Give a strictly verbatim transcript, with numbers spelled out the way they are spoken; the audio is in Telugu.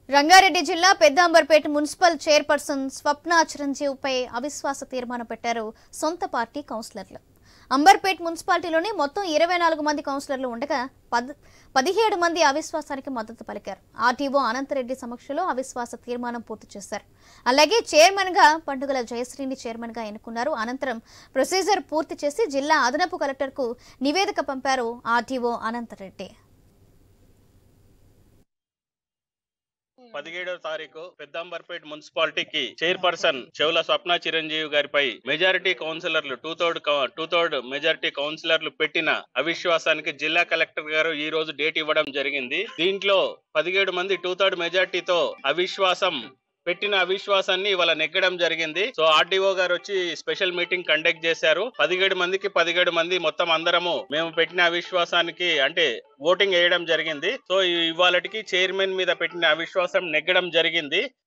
రంగారెడ్డి జిల్లా పెద్దాంబర్పేట మున్సిపల్ చైర్పర్సన్ స్వప్న చిరంజీవిపై అవిశ్వాస తీర్మానం పెట్టారు సొంత పార్టీ కౌన్సిలర్లు. అంబర్పేట్ మున్సిపాలిటీలోని మొత్తం ఇరవై నాలుగు మంది కౌన్సిలర్లు ఉండగా పదిహేడు మంది అవిశ్వాసానికి మద్దతు పలికారు. ఆర్టీఓ అనంతరెడ్డి సమక్షంలో అవిశ్వాస తీర్మానం పూర్తి చేశారు. అలాగే చైర్మన్ గా పండుగల జయశ్రీని చైర్మన్ గా ఎన్నుకున్నారు. అనంతరం ప్రొసీజర్ పూర్తి చేసి జిల్లా అదనపు కలెక్టర్ కు నివేదిక పంపారు ఆర్టీఓ అనంతరెడ్డి. పదిహేడవ తారీఖు పెద్దాంబర్పేట్ మున్సిపాలిటీకి చైర్పర్సన్ చెవుల స్వప్న చిరంజీవి గారిపై మెజారిటీ కౌన్సిలర్లు two third two third majority కౌన్సిలర్లు పెట్టిన అవిశ్వాసానికి జిల్లా కలెక్టర్ గారు ఈ రోజు డేట్ ఇవ్వడం జరిగింది. దీంట్లో పదిహేడు మంది టూ థర్డ్ మెజారిటీతో అవిశ్వాసం పెట్టిన అవిశ్వాసాన్ని ఇవాళ నెగ్గడం జరిగింది. సో ఆర్డీఓ గారు వచ్చి స్పెషల్ మీటింగ్ కండక్ట్ చేశారు. పదిహేడు మందికి పదిహేడు మంది మొత్తం అందరము మేము పెట్టిన అవిశ్వాసానికి అంటే ఓటింగ్ వేయడం జరిగింది. సో ఇవాళకి చైర్మన్ మీద పెట్టిన అవిశ్వాసం నెగ్గడం జరిగింది.